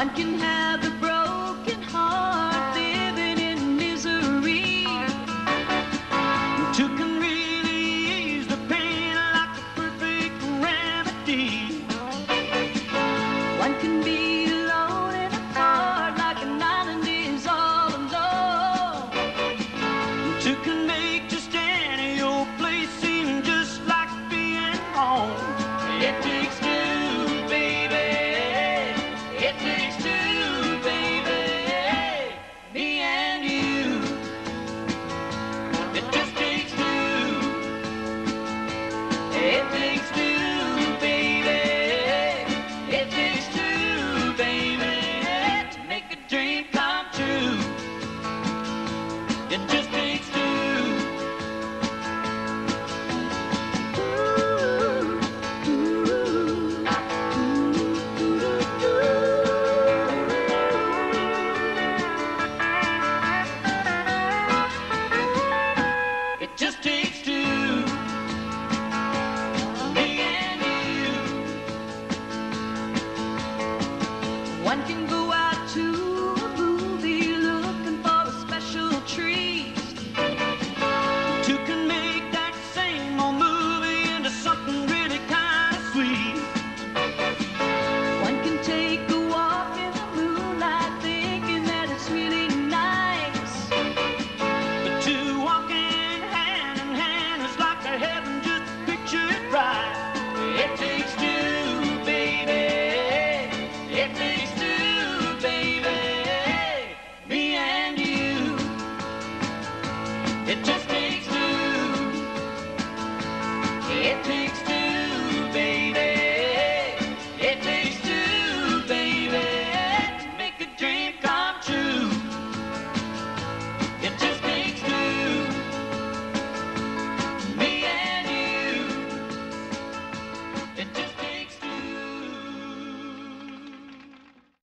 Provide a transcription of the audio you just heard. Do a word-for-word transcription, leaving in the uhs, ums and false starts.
One can have a broken heart living in misery. Two can really ease the pain like a perfect remedy. One can be alone and apart like an island is all alone. Two can make just any old place seem just like being home. It takes two, baby. It takes two, baby. Me and you. It just takes two. It takes two, baby. It takes two, baby, to make a dream come true. It just takes two. It just takes two. Me and you. One can go out to a movie looking for a special treat. Two can make that same old movie into something really kind of sweet. One can take a walk in the moonlight thinking that it's really nice. But two walking hand in hand is like a heaven just pictured right. It takes two, baby. It takes two, baby. Me and you. It just takes two. It takes two.